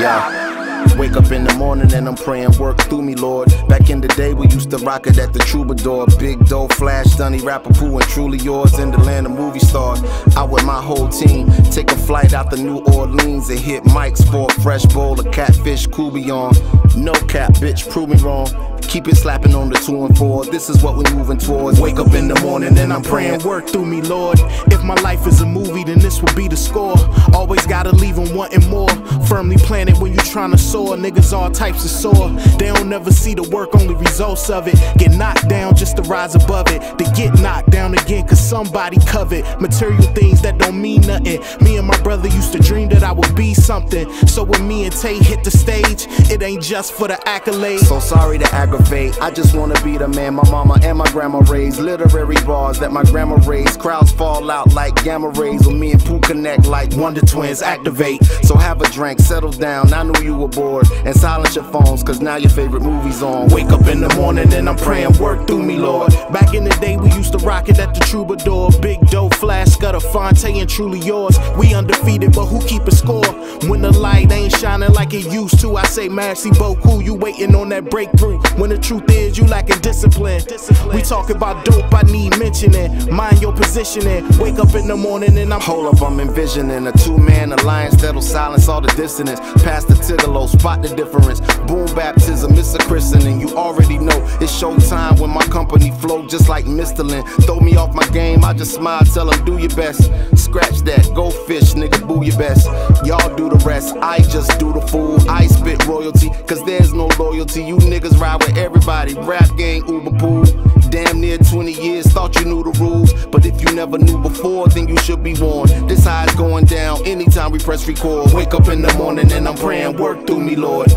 Yeah. Wake up in the morning and I'm praying, work through me, Lord. Back in the day we used to rock it at the Troubadour. Big dough, Flash, Dunny, Rapper Pooh, and Truly Yours in the land of movie stars. Out with my whole team, take a flight out to New Orleans and hit Mike's for a fresh bowl of catfish couillon. No cap, bitch, prove me wrong. Keep it slapping on the 2 and 4. This is what we moving towards. Wake up in the morning and I'm praying, work through me, Lord. If my life is a movie, then this will be the score. Always gotta leave them wanting more. Firmly planted when you tryna soar. Niggas all types of sore. They don't never see the work, only results of it. Get knocked down just to rise above it. They get knocked down again cause somebody covet material things that don't mean nothing. Me and my brother used to dream that I would be something. So when me and Tay hit the stage, it ain't just for the accolades. So sorry to aggravate, I just wanna be the man my mama and my grandma raised. Literary bars that my grandma raised. Crowds fall out like gamma rays when me and Pooh connect like Wonder Twins activate. So have a drink, settle down, I knew you were bored. And silence your phones cause now your favorite movie's on. Wake up in the morning and I'm praying, work through me, Lord. Back in the day we used to rock it at the Troubadour. Big dough, Flash, Scudder, Fonte, and Truly Yours. We undefeated, but who keep a score? When the light ain't shining like it used to, I say merci beaucoup. You waiting on that breakthrough. When the truth is you lacking discipline. We talk about dope, I need mentioning. Mind your positioning. Wake up in the morning and I'm hold up, I'm envisioning a two-man alliance that'll silence all the dissonance. Pass the Tigolo, spot the difference. Boom baptism, it's a christening. You already know it's showtime when my company flow just like Mistolin. Throw me off my game, I just smile, tell them do your best. Scratch that, go fish, nigga, boo your best. Y'all do the rest, I just do the fool. I spit royalty, cause there's no loyalty. You niggas ride with everybody, rap gang, Uber pool. Damn near 20 years, thought you knew the rules. But if you never knew before, then you should be warned. This how it's going down anytime we press record. Wake up in the morning and I'm praying, work through me, Lord.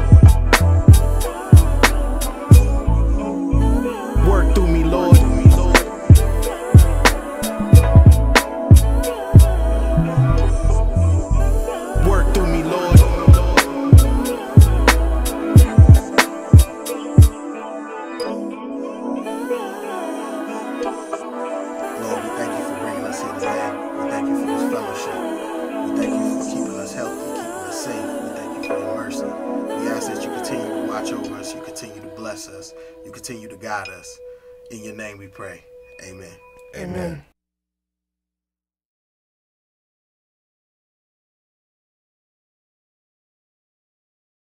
Work through me, Lord. Work through me, Lord. Lord, we thank you for bringing us here today. We thank you for this fellowship. We thank you for keeping us healthy, keeping us safe. We thank you for your mercy. We ask that you continue to watch over us, you continue to bless us, you continue to guide us. In your name we pray. Amen. Amen.